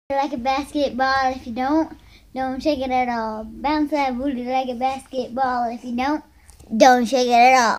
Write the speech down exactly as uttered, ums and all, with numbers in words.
like a basketball. If you don't, don't shake it at all. Bounce that booty like a basketball. If you don't, don't shake it at all.